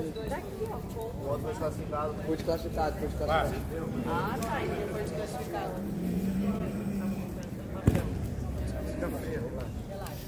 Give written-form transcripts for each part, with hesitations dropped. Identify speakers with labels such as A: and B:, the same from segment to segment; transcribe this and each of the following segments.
A: O outro foi desclassificado.
B: Foi desclassificado.
C: Ah, tá. Ele foi desclassificado.
A: Fica fria,
C: Relaxa.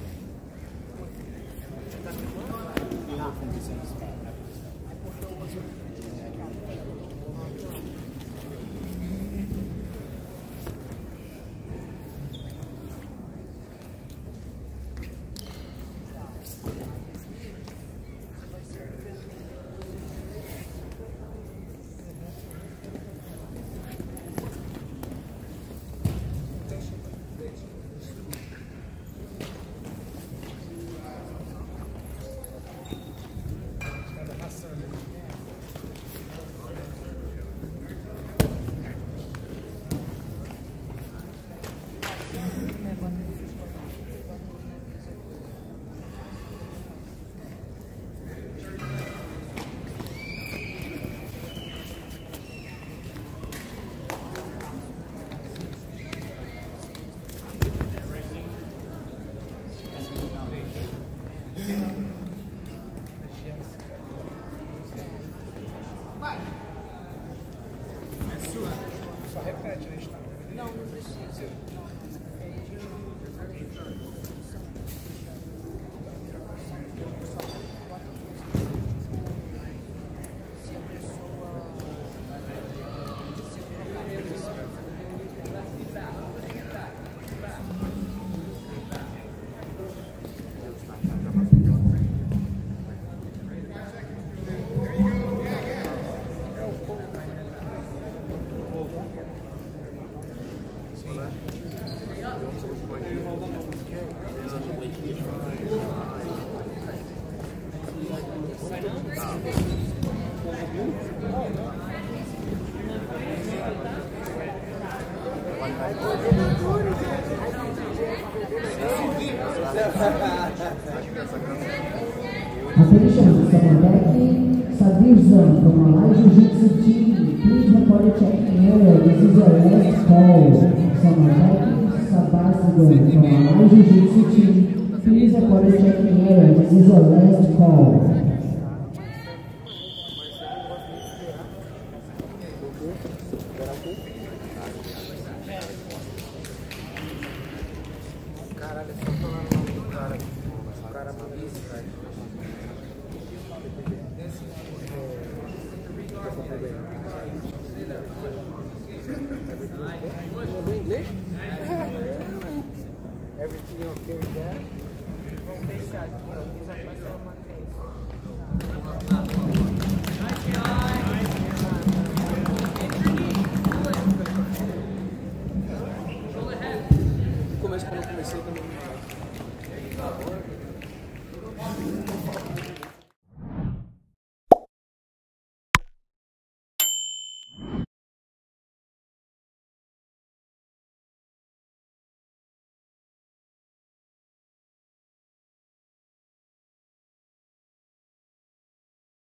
A: Só repete, né?
C: Não, não precisa.
D: Attention, Samadeki, Sadir from Alai Jiu-Jitsu team. Please report a check-in area. This is your last call. Samadeki, Sabasigan from Alai Jiu-Jitsu team. Please report a check-in area. This is your last call.
A: Caralho, só falando o nome do cara. O cara maluco, velho. Everything okay with that?
C: Vamos fechar aqui, ó. Aqui já passou uma vez.
B: Começo quando eu comecei também.